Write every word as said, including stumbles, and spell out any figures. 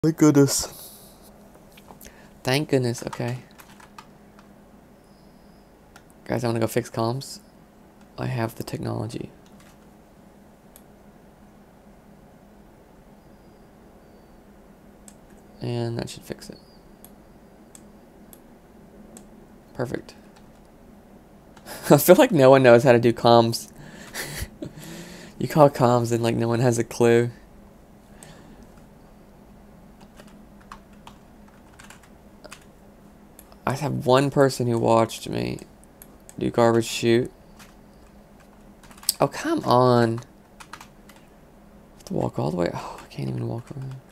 Thank goodness. Thank goodness, okay. Guys, I want to go fix comms. I have the technology. And that should fix it. Perfect. I feel like no one knows how to do comms. You call comms and like no one has a clue. I have one person who watched me do garbage chute. Oh, come on. I have to walk all the way. Oh, I can't even walk around.